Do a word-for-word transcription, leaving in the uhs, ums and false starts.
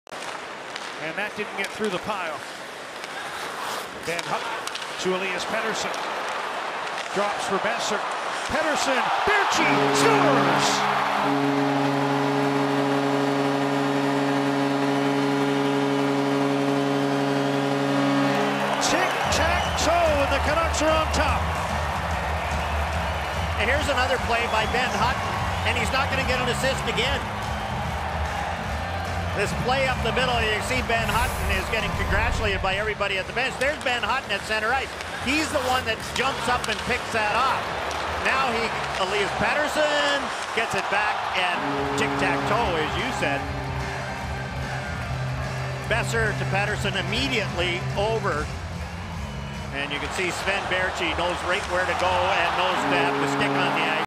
And that didn't get through the pile. Then Hutton to Elias Pettersson. Drops for Boeser. Pettersson, Baertschi scores! Tic-tac-toe, and the Canucks are on top. And here's another play by Ben Hutton, and he's not going to get an assist again. This play up the middle, you see Ben Hutton is getting congratulated by everybody at the bench. There's Ben Hutton at center ice. He's the one that jumps up and picks that up. Now he, Elias Pettersson gets it back, and tic-tac-toe, as you said. Boeser to Pettersson immediately over. And you can see Sven Baertschi knows right where to go and knows to have the stick on the ice.